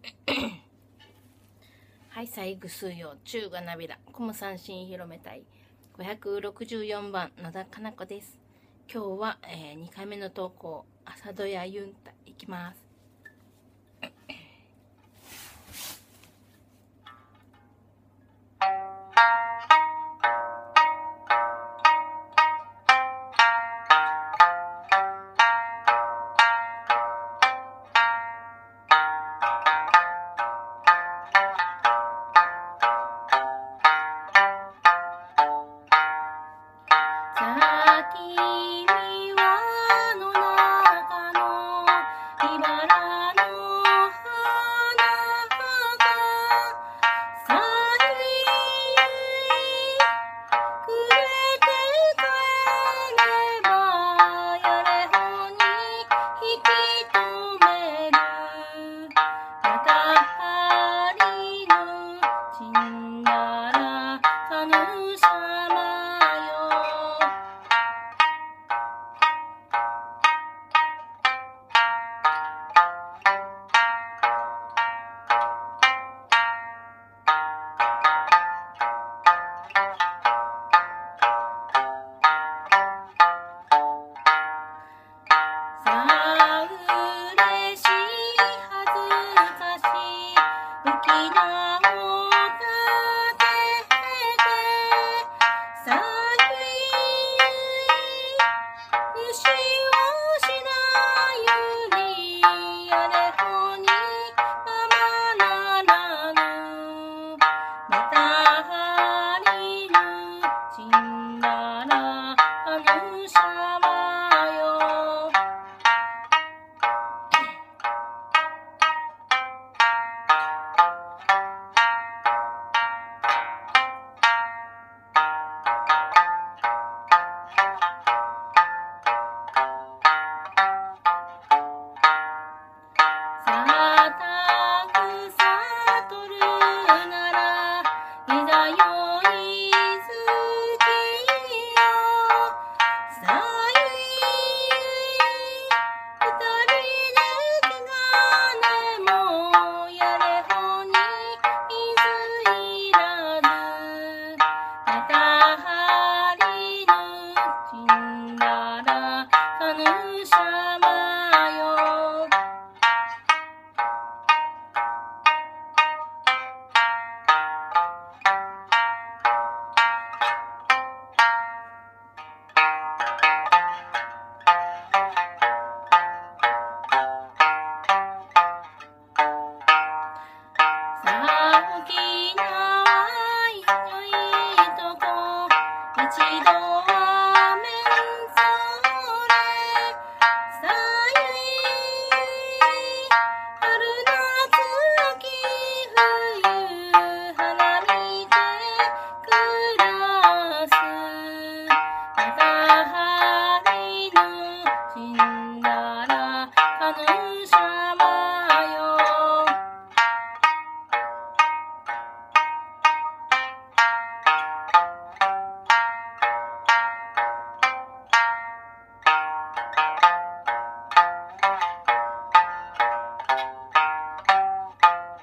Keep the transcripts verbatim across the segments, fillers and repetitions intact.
はい、さいぐすうよう、中がなびら、コム三振広めたい、ごひゃくろくじゅうよんばん、野田かな子です。今日は、えー、にかいめの投稿、朝ドヤユンタ、いきます。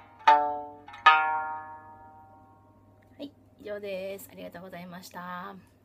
以上です。ありがとうございました。